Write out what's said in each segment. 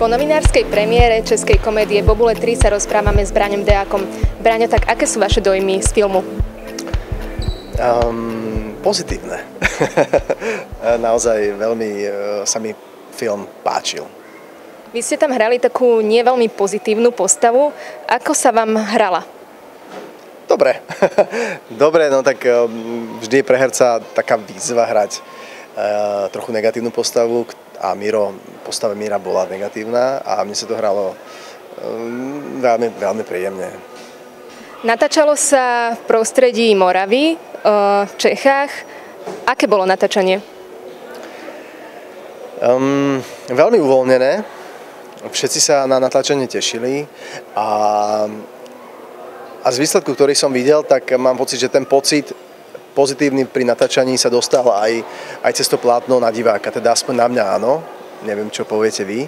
Po novinárskej premiére českej komédie Bobule 3 sa rozprávame s Braňom Deákom. Braňo, tak aké sú vaše dojmy z filmu? Pozitívne. Naozaj veľmi sa mi film páčil. Vy ste tam hrali takú nie veľmi pozitívnu postavu. Ako sa vám hrala? Dobre. Dobre, no tak vždy je pre herca taká výzva hrať trochu negatívnu postavu a postava Míra bola negatívna a mne sa to hralo veľmi, veľmi príjemne. Natáčalo sa v prostredí Moravy, v Čechách. Aké bolo natáčanie? Veľmi uvoľnené. Všetci sa na natáčanie tešili a z výsledku, ktorý som videl, tak mám pocit, že ten pocit pozitívny pri natáčaní sa dostal aj cez to plátno na diváka, teda aspoň na mňa áno, neviem, čo poviete vy.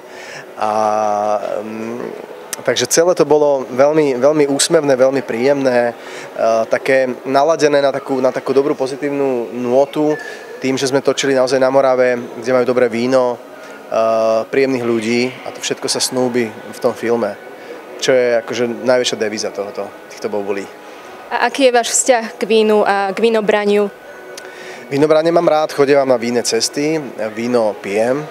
Takže celé to bolo veľmi, veľmi úsmevné, veľmi príjemné, také naladené na takú dobrú pozitívnu nôtu, tým, že sme točili naozaj na Morave, kde majú dobré víno, príjemných ľudí a to všetko sa snúbi v tom filme, čo je akože najväčšia devíza týchto bobulí. A aký je váš vzťah k vínu a k vínobraniu? Vínobranie mám rád, chodievam na víne cesty, víno pijem,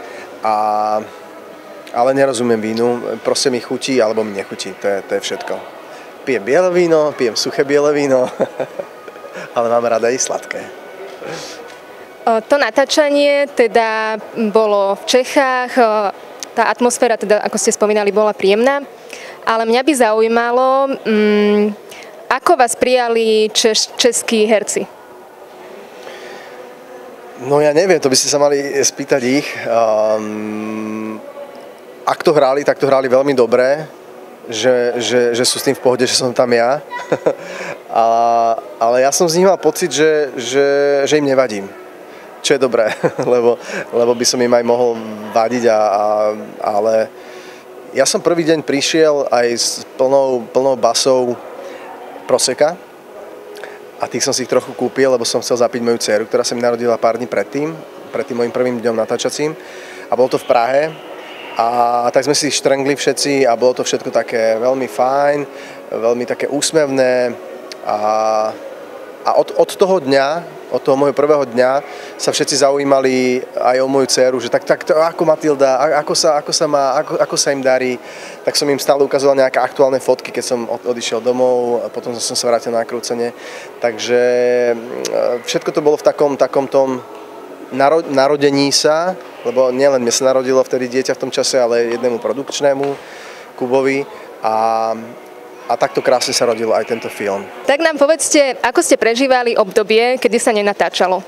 ale nerozumiem vínu, proste mi chutí alebo mi nechutí, to je všetko. Pijem biele víno, pijem suché biele víno, ale mám rád aj sladké. To natáčanie teda bolo v Čechách, tá atmosféra, teda, ako ste spomínali, bola príjemná, ale mňa by zaujímalo, ako vás prijali českí herci? No ja neviem, to by ste sa mali spýtať ich. Ak to hrali, tak to hrali veľmi dobre, že sú s tým v pohode, že som tam ja. Ale ja som z nich mal pocit, že im nevadím. Čo je dobré, lebo by som im aj mohol vadiť, ale ja som prvý deň prišiel aj s plnou basou Proseka a tých som si ich trochu kúpil, lebo som chcel zapiť moju dceru, ktorá sa mi narodila pár dní pred tým môjim prvým dňom natáčacím a bolo to v Prahe a tak sme si štrngli všetci a bolo to všetko také veľmi fajn, veľmi také úsmevné a od toho dňa, od toho môjho prvého dňa sa všetci zaujímali aj o moju dceru, že tak ako Matilda, ako sa im darí, tak som im stále ukazoval nejaké aktuálne fotky, keď som odišiel domov a potom som sa vrátil na krúcenie. Takže všetko to bolo v takom tom narodení sa, lebo nielen mne sa narodilo vtedy dieťa v tom čase, ale jednému produkčnému, Kubovi a takto krásne sa rodil aj tento film. Tak nám povedzte, ako ste prežívali obdobie, kedy sa nenatáčalo?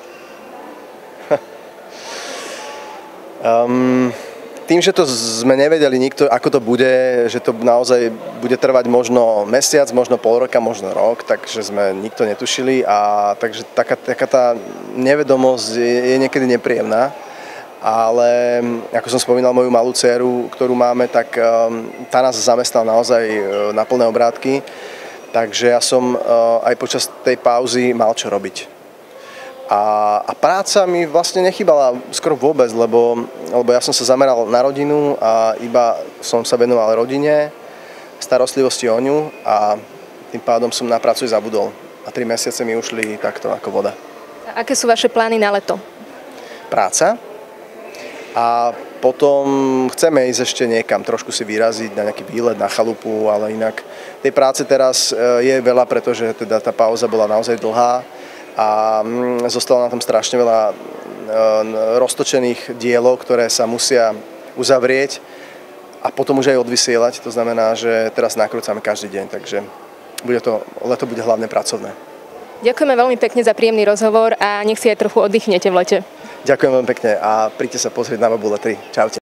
Tým, že to sme nevedeli nikto, ako to bude, že to naozaj bude trvať možno mesiac, možno pol roka, možno rok, takže sme nikto netušili a takže taká tá nevedomosť je niekedy nepríjemná. Ale ako som spomínal moju malú dceru, ktorú máme, tak tá nás zamestnala naozaj na plné obrátky. Takže ja som aj počas tej pauzy mal čo robiť. A práca mi vlastne nechýbala skoro vôbec, lebo ja som sa zameral na rodinu a iba som sa venoval rodine, starostlivosti o ňu a tým pádom som na prácu zabudol. A 3 mesiace mi ušli takto ako voda. A aké sú vaše plány na leto? Práca. A potom chceme ísť ešte niekam, trošku si vyraziť na nejaký výlet, na chalupu, ale inak tej práce teraz je veľa, pretože teda tá pauza bola naozaj dlhá a zostalo na tom strašne veľa roztočených dielov, ktoré sa musia uzavrieť a potom už aj odvysielať. To znamená, že teraz nakrúcame každý deň, takže leto bude hlavne pracovné. Ďakujeme veľmi pekne za príjemný rozhovor a nech si aj trochu oddychnete v lete. Ďakujem veľmi pekne a príďte sa pozrieť na Bobule 3. Čaute.